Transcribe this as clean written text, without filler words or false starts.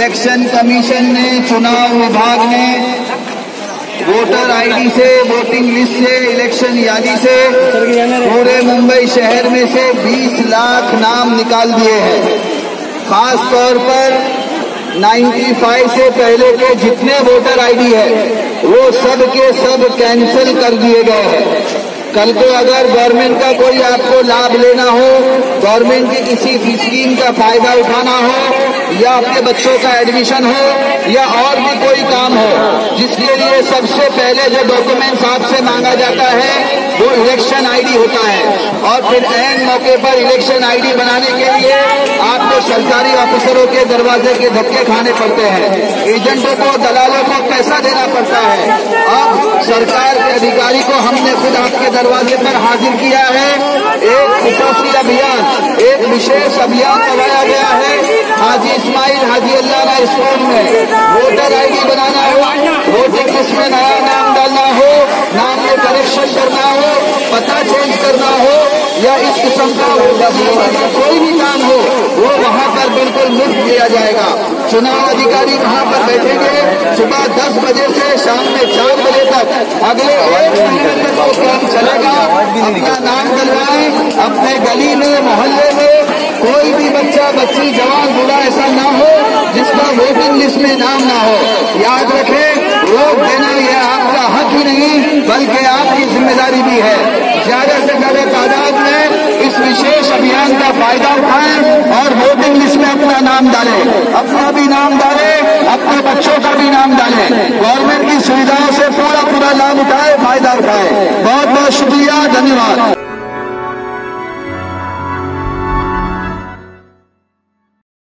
Election commission ने, चुनाव विभाग ने वोटर आईडी से, वोटिंग लिस्ट से, इलेक्शन यादी से पूरे मुंबई शहर में से 20 लाख नाम निकाल दिए हैं। खास तौर पर 95 से पहले के जितने वोटर आईडी है वो सब के सब कैंसिल कर दिए गए हैं। कल को अगर गवर्नमेंट का कोई आपको लाभ लेना हो, गवर्नमेंट की किसी स्कीम का फायदा उठाना हो, या अपने बच्चों का एडमिशन हो, या और भी कोई काम हो, जिसके लिए सबसे पहले जो डॉक्यूमेंट्स आपसे मांगा जाता है वो इलेक्शन आईडी होता है। और फिर ऐन मौके पर इलेक्शन आईडी बनाने के लिए आपको सरकारी ऑफिसरों के दरवाजे के धक्के खाने पड़ते हैं, एजेंटों को, दलालों को पैसा देना पड़ता है। अब सरकार के अधिकारी को हमने खुद आपके दरवाजे पर हाजिर किया है। एक खुसूसी अभियान, एक विशेष अभियान चलाया गया है। हाजी इस्माइल हाजी अल्लाह स्कूल में वोटर आईडी बनाना हो, वोटिंग लिस्ट में नया नाम डालना हो, नाम में करेक्शन करना हो, पता चेंज करना हो, या इस किस्म का कोई भी काम हो, वो वहाँ पर बिल्कुल मुफ्त किया जाएगा। चुनाव अधिकारी वहाँ पर बैठेंगे सुबह 10 बजे से शाम में 4 बजे तक। अगले 1 महीने तक वो काम चलेगा। अपना नाम डलवाएं, अपने गली में, मोहल्ले में कोई भी बच्चा, बच्ची, जवान, बूढ़ा ऐसा ना हो जिसका वोटिंग लिस्ट में नाम ना हो। याद रखें, वोट देना यह आपका हक ही नहीं बल्कि आपकी जिम्मेदारी भी है। ज्यादा से ज्यादा तादाद में इस विशेष अभियान का फायदा उठाएं और वोटिंग लिस्ट में अपना नाम डालें, अपना भी नाम डालें, अपने बच्चों का भी नाम डालें। गवर्नमेंट की सुविधाओं से पूरा लाभ उठाएं, फायदा उठाएं। बहुत बहुत शुक्रिया, धन्यवाद।